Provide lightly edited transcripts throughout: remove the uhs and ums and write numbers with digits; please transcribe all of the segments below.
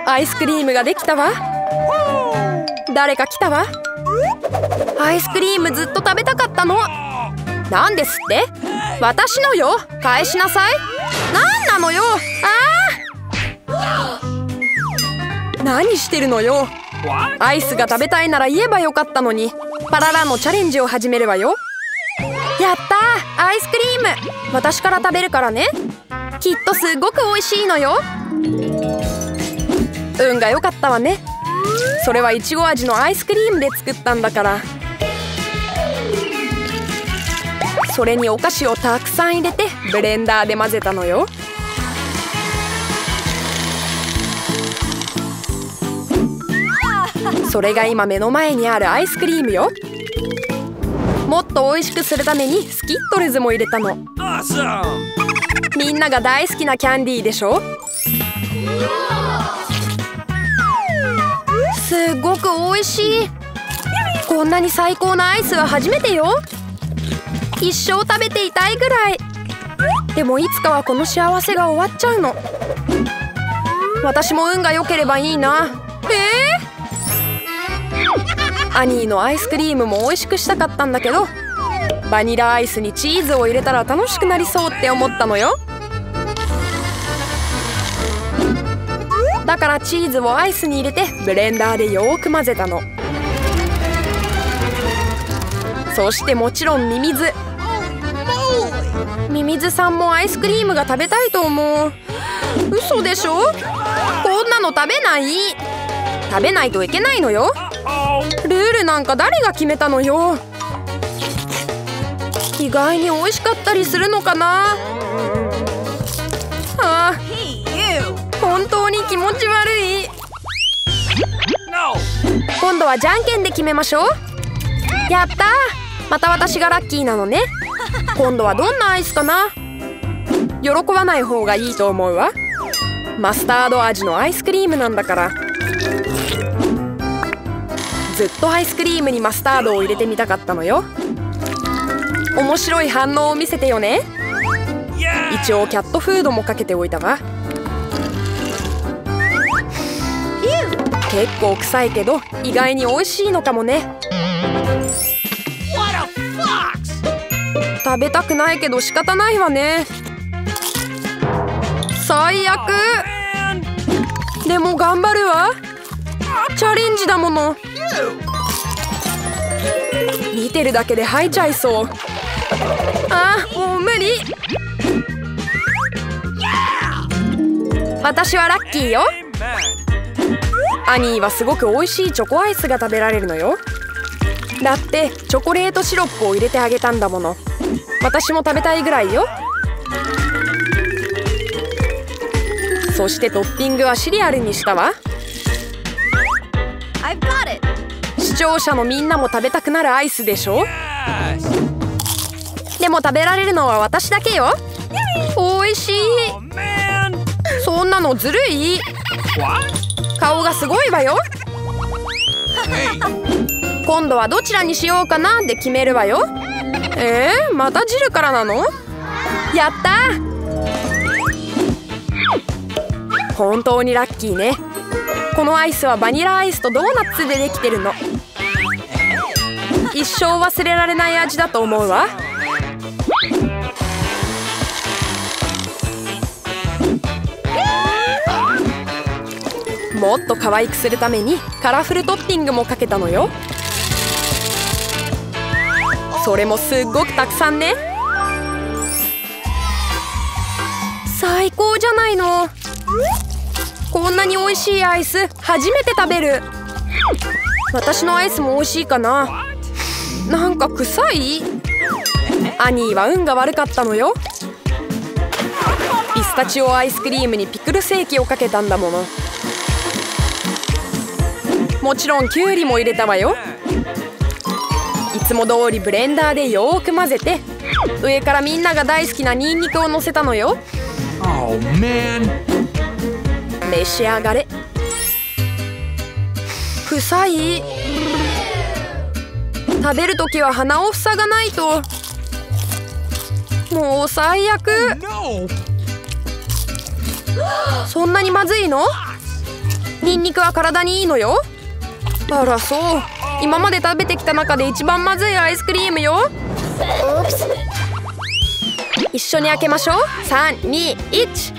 アイスクリームができたわ。誰か来たわ。アイスクリームずっと食べたかったの。なんですって？私のよ。返しなさい。なんなのよ。何してるのよ。アイスが食べたいなら言えばよかったのに。パララのチャレンジを始めるわよ。やったー、アイスクリーム。私から食べるからね。きっとすごく美味しいのよ。運が良かったわね。それはいちご味のアイスクリームで作ったんだから。それにお菓子をたくさん入れてブレンダーで混ぜたのよ。それが今目の前にあるアイスクリームよ。もっと美味しくするためにスキットルズも入れたの。みんなが大好きなキャンディーでしょ。すっごく美味しい。こんなに最高なアイスは初めてよ。一生食べていたいぐらい。でもいつかはこの幸せが終わっちゃうの。私も運が良ければいいな。アニーのアイスクリームも美味しくしたかったんだけど、バニラアイスにチーズを入れたら楽しくなりそうって思ったのよ。だからチーズをアイスに入れてブレンダーでよーく混ぜたの。そしてもちろんミミズ。ミミズさんもアイスクリームが食べたいと思う。嘘でしょ。こんなの食べない。食べないといけないのよ。ルールなんか誰が決めたのよ。意外に美味しかったりするのかな。ああ、本当に気持ち悪い。今度はじゃんけんで決めましょう。やったー、また私がラッキーなのね。今度はどんなアイスかな。喜ばない方がいいと思うわ。マスタード味のアイスクリームなんだから。ずっとアイスクリームにマスタードを入れてみたかったのよ。面白い反応を見せてよね。一応キャットフードもかけておいたわ。結構臭いけど意外に美味しいのかもね。食べたくないけど仕方ないわね。最悪。でも頑張るわ。チャレンジだもの。見てるだけで吐いちゃいそう。ああ、もう無理。私はラッキーよ。アニーはすごく美味しいチョコアイスが食べられるのよ。だってチョコレートシロップを入れてあげたんだもの。私も食べたいぐらいよ。そしてトッピングはシリアルにしたわ。視聴者のみんなも食べたくなるアイスでしょ。でも食べられるのは私だけよ。おいしい。そんなのずるい。顔がすごいわよ。今度はどちらにしようかなで決めるわよ。また汁からなの？やったー。本当にラッキーね。このアイスはバニラアイスとドーナツでできてるの。一生忘れられない味だと思うわ。もっと可愛くするためにカラフルトッピングもかけたのよ。それもすっごくたくさんね。最高じゃないの。こんなに美味しいアイス初めて食べる。私のアイスも美味しいかな。なんか臭い。アニーは運が悪かったのよ。ピスタチオアイスクリームにピクルス液をかけたんだもの。もちろんキュウリも入れたわよ。いつも通りブレンダーでよーく混ぜて、上からみんなが大好きなニンニクをのせたのよ。召し上がれ。臭い。食べるときは鼻を塞がないと。もう最悪。そんなにまずいの？ ニンニクは体にいいのよ。あらそう。今まで食べてきた中で一番まずいアイスクリームよ。一緒に開けましょう。3、2、1。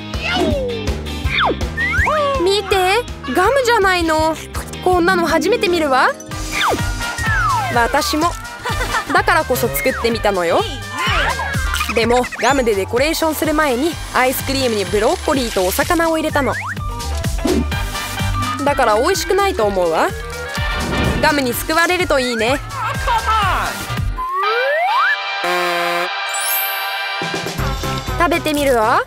見て、ガムじゃないの。こんなの初めて見るわ。私も。だからこそ作ってみたのよ。でもガムでデコレーションする前にアイスクリームにブロッコリーとお魚を入れたの。だから美味しくないと思うわ。ガムに救われるといいね。食べてみるわ。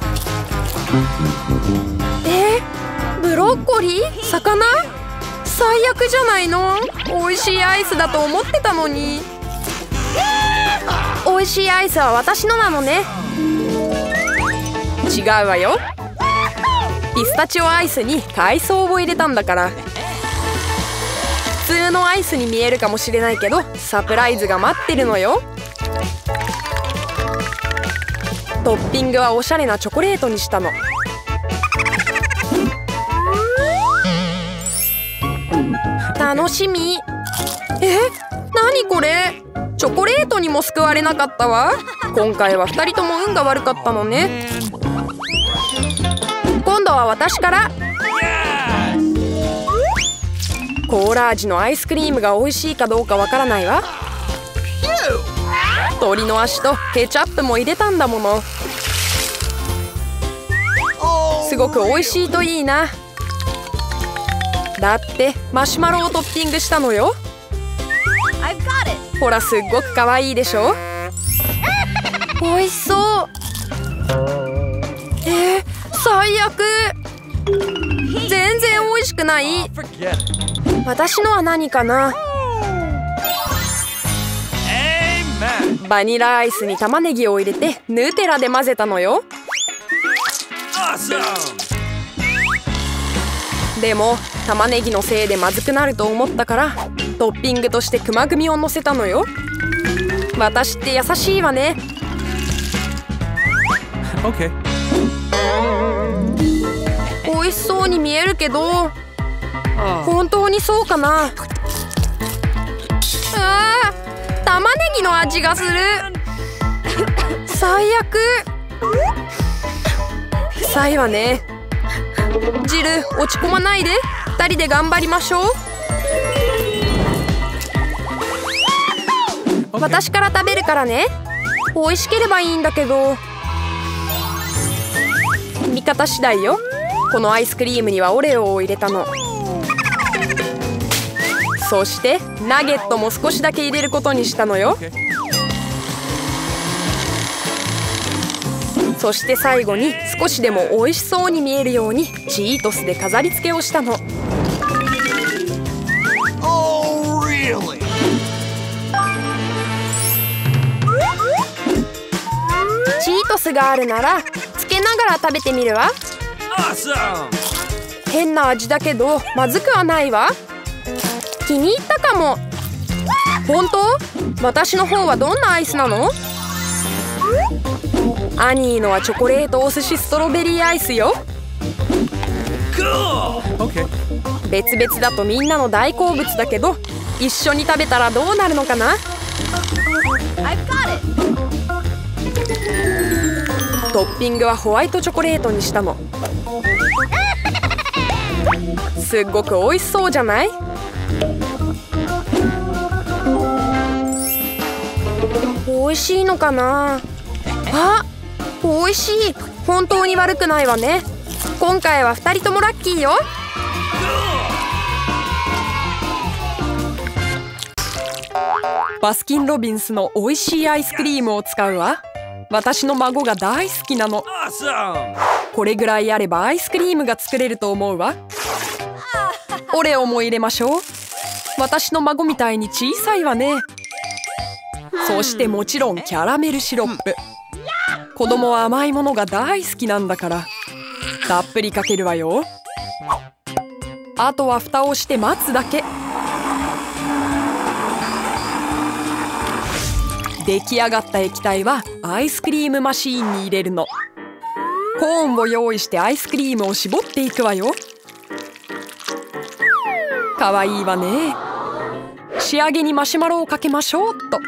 ブロッコリー？魚？最悪じゃないの。美味しいアイスだと思ってたのに。美味しいアイスは私のなのね。違うわよ。ピスタチオアイスに海藻を入れたんだから。普通のアイスに見えるかもしれないけど、サプライズが待ってるのよ。トッピングはおしゃれなチョコレートにしたの。楽しみ。何これ？チョコレートにも救われなかったわ。今回は2人とも運が悪かったのね。今度は私から。コーラ味のアイスクリームが美味しいかどうかわからないわ。鶏の足とケチャップも入れたんだもの。すごく美味しいといいな。だってマシュマロをトッピングしたのよ。ほら、すっごく可愛いでしょ。美味しそう。最悪。全然美味しくない。私のは何かな。バニラアイスに玉ねぎを入れてヌテラで混ぜたのよ。でも玉ねぎのせいでまずくなると思ったからトッピングとして熊グミを乗せたのよ。私って優しいわね。 Okay. 美味しそうに見えるけど本当にそうかな。玉ねぎの味がする。最悪。臭いわね。ジル、落ち込まないで。2人で頑張りましょう。私から食べるからね。美味しければいいんだけど。見方次第よ。このアイスクリームにはオレオを入れたの。そしてナゲットも少しだけ入れることにしたのよ。そして最後に少しでも美味しそうに見えるようにチートスで飾り付けをしたの。チートスがあるならつけながら食べてみるわ。変な味だけどまずくはないわ。気に入ったかも。本当？私の方はどんなアイスなの？アニーのはチョコレートお寿司ストロベリーアイスよ。別々だとみんなの大好物だけど一緒に食べたらどうなるのかな。トッピングはホワイトチョコレートにしたの。すっごく美味しそうじゃない？美味しいのかな。美味しい。本当に悪くないわね。今回は2人ともラッキーよ。バスキンロビンスの美味しいアイスクリームを使うわ。私の孫が大好きなの。これぐらいあればアイスクリームが作れると思うわ。オレオも入れましょう。私の孫みたいに小さいわね。そしてもちろんキャラメルシロップ。子供は甘いものが大好きなんだからたっぷりかけるわよ。あとは蓋をして待つだけ。出来上がった液体はアイスクリームマシーンに入れるの。コーンを用意してアイスクリームを絞っていくわよ。 かわいいわね。仕上げにマシュマロをかけましょうっと。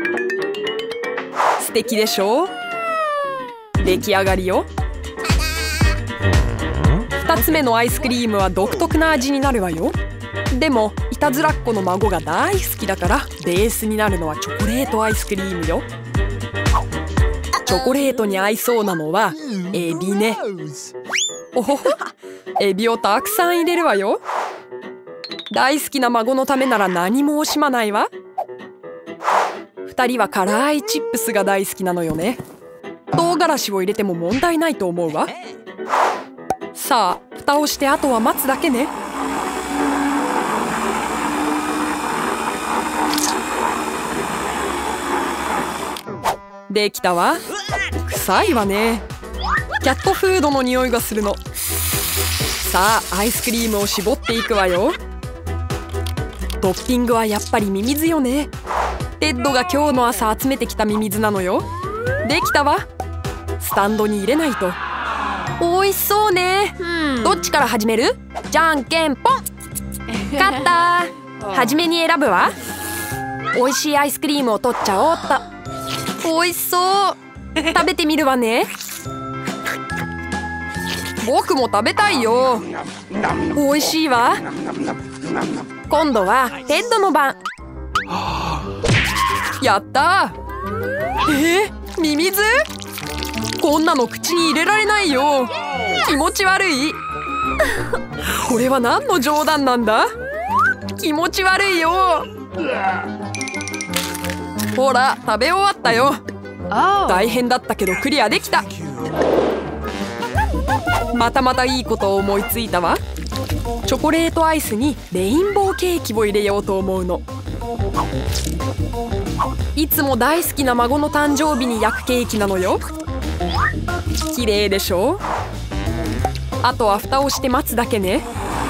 素敵でしょう。出来上がりよ。2つ目のアイスクリームは独特な味になるわよ。でもいたずらっ子の孫が大好きだからベースになるのはチョコレートアイスクリームよ。チョコレートに合いそうなのはエビね。おほほ、エビをたくさん入れるわよ。大好きな孫のためなら何も惜しまないわ。2人は辛いチップスが大好きなのよね。唐辛子を入れても問題ないと思うわ。さあ蓋をしてあとは待つだけね。できたわ。臭いわね。キャットフードの匂いがするの。さあアイスクリームを絞っていくわよ。トッピングはやっぱりミミズよね。テッドが今日の朝集めてきたミミズなのよ。できたわ。スタンドに入れないと。おいしそうね。どっちから始める？じゃんけんぽん。勝った。初めに選ぶわ。おいしいアイスクリームを取っちゃおうっと。おいしそう。食べてみるわね。僕も食べたいよ。おいしいわ。今度はテッドの番。やったー。ミミズ？こんなの口に入れられないよ。気持ち悪い。これは何の冗談なんだ。気持ち悪いよ。ほら食べ終わったよ。大変だったけどクリアできた。またいいことを思いついたわ。チョコレートアイスにレインボーケーキを入れようと思うの。いつも大好きな孫の誕生日に焼くケーキなのよ。綺麗でしょ。あとは蓋をして待つだけね。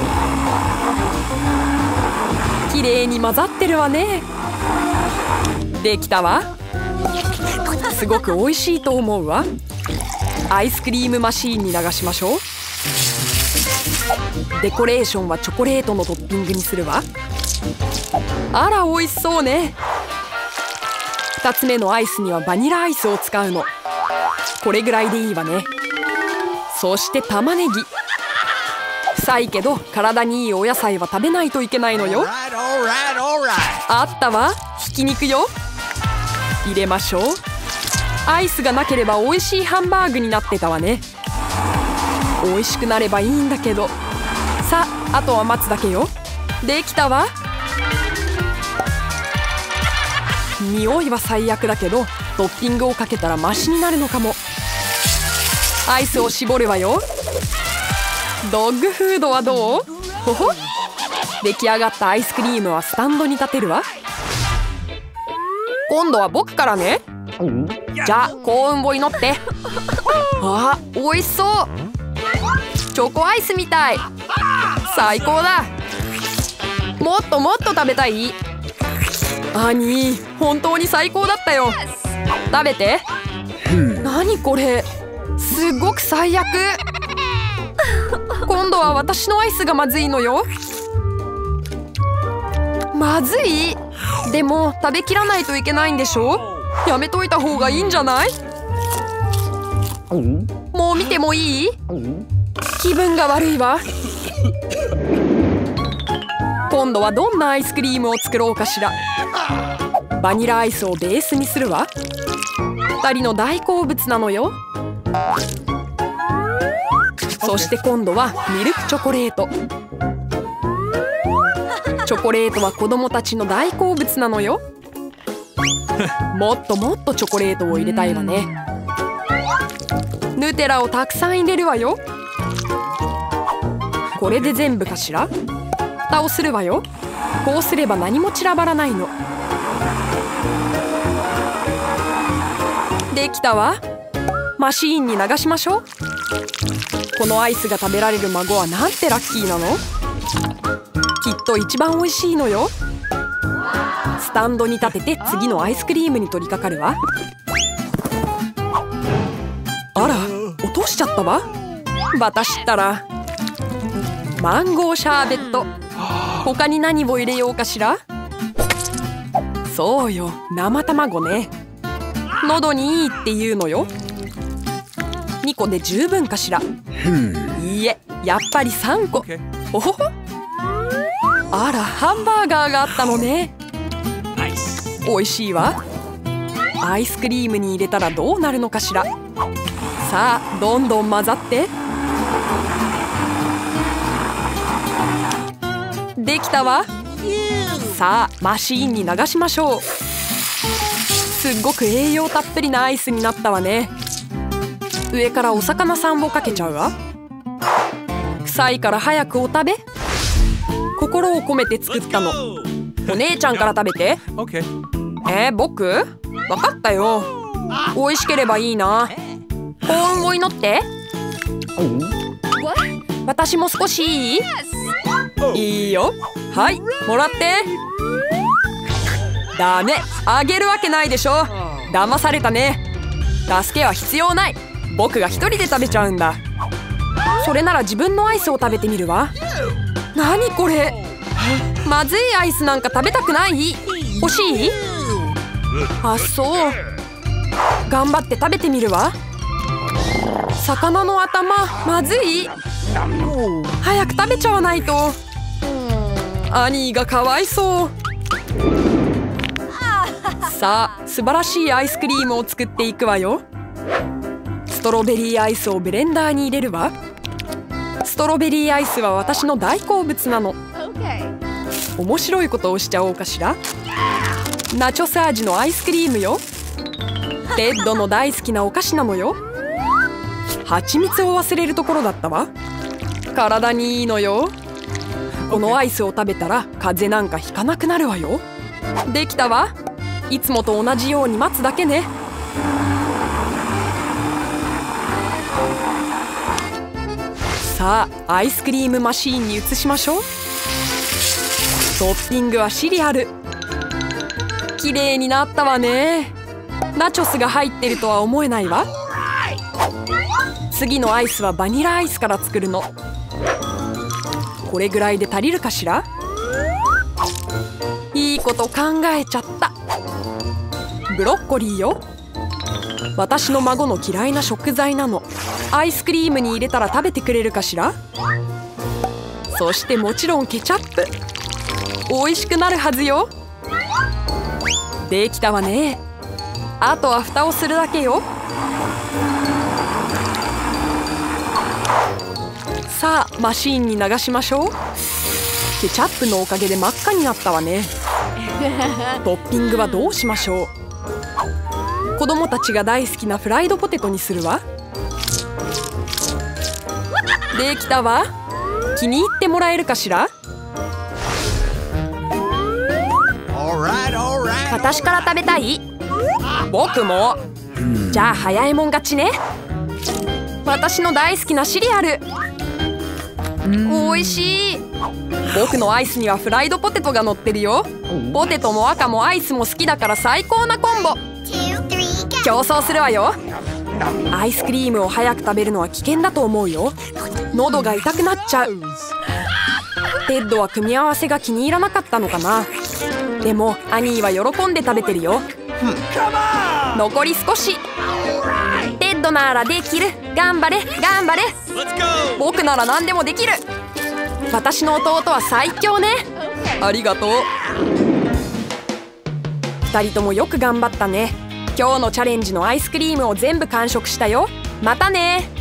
綺麗に混ざってるわね。できたわ。すごく美味しいと思うわ。アイスクリームマシーンに流しましょう。デコレーションはチョコレートのトッピングにするわ。あら美味しそうね。2つ目のアイスにはバニラアイスを使うの。これぐらいでいいわね。そして玉ねぎ。臭いけど体にいいお野菜は食べないといけないのよ。あったわ。ひき肉よ。入れましょう。アイスがなければ美味しいハンバーグになってたわね。美味しくなればいいんだけど。さああとは待つだけよ。できたわ。匂いは最悪だけどトッピングをかけたらマシになるのかも。アイスを絞るわよ。ドッグフードはどう？ほほ。出来上がったアイスクリームはスタンドに立てるわ。今度は僕からね。じゃあ幸運を祈って。あ、美味しそう。チョコアイスみたい。最高だ。もっともっと食べたい。アニー、本当に最高だったよ。食べて。何これ、すっごく最悪。今度は私のアイスがまずいのよ。まずい？でも食べきらないといけないんでしょ。やめといた方がいいんじゃない？もう見てもいい？気分が悪いわ。今度はどんなアイスクリームを作ろうかしら。バニラアイスをベースにするわ。2人の大好物なのよ。そして今度はミルクチョコレート。チョコレートは子供たちの大好物なのよ。もっともっとチョコレートを入れたいわね。ヌテラをたくさん入れるわよ。これで全部かしら。蓋をするわよ。こうすれば何も散らばらないの。できたわ。マシーンに流しましょう。このアイスが食べられる孫はなんてラッキーなの。きっと一番美味しいのよ。スタンドに立てて次のアイスクリームに取り掛かるわ。あら、落としちゃったわ。私ったら。マンゴーシャーベット。 他に何を入れようかしら。そうよ、生卵ね。喉にいいって言うのよ。2個で十分かしら。いいえ、やっぱり3個。ほほほ。あら、ハンバーガーがあったのね。美味しいわ。アイスクリームに入れたらどうなるのかしら。さあ、どんどん混ざって。できたわ。さあ、マシーンに流しましょう。すっごく栄養たっぷりなアイスになったわね。上からお魚さんをかけちゃうわ。臭いから早くお食べ。心を込めて作ったの。お姉ちゃんから食べて。僕？わかったよ。美味しければいいな。幸運を祈って。私も少しいい？いいよ。はい、もらって。ダメ、あげるわけないでしょ。騙されたね。助けは必要ない。僕が一人で食べちゃうんだ。それなら自分のアイスを食べてみるわ。何これ。まずいアイスなんか食べたくない。欲しい？あ、そう。頑張って食べてみるわ。魚の頭、まずい。早く食べちゃわないと。アニーがかわいそう。さあ、素晴らしいアイスクリームを作っていくわよ。ストロベリーアイスをブレンダーに入れるわ。ストロベリーアイスは私の大好物なの。面白いことをしちゃおうかしら。ナチョス味のアイスクリームよ。テッドの大好きなお菓子なのよ。蜂蜜を忘れるところだったわ。体にいいのよ。このアイスを食べたら風邪なんかひかなくなるわよ。できたわ。いつもと同じように待つだけね。さあ、アイスクリームマシーンに移しましょう。トッピングはシリアル。綺麗になったわね。ナチョスが入ってるとは思えないわ。次のアイスはバニラアイスから作るの。これぐらいで足りるかしら。いいこと考えちゃった。ブロッコリーよ。私の孫の嫌いな食材なの。アイスクリームに入れたら食べてくれるかしら。そしてもちろんケチャップ。美味しくなるはずよ。できたわね。あとは蓋をするだけよ。さあ、マシーンに流しましょう。ケチャップのおかげで真っ赤になったわね。トッピングはどうしましょう。子供たちが大好きなフライドポテトにするわ。できたわ。気に入ってもらえるかしら。私から食べたい？僕も。じゃあ早いもん勝ちね。私の大好きなシリアル。おいしい。僕のアイスにはフライドポテトが乗ってるよ。ポテトも赤もアイスも好きだから最高なコンボ。競争するわよ。アイスクリームを早く食べるのは危険だと思うよ。喉が痛くなっちゃう。テッドは組み合わせが気に入らなかったのかな。でもアニーは喜んで食べてるよ。残り少し。テッドならできる。頑張れ頑張れ。僕なら何でもできる。私の弟は最強ね。ありがとう。2人ともよく頑張ったね。今日のチャレンジのアイスクリームを全部完食したよ。またね。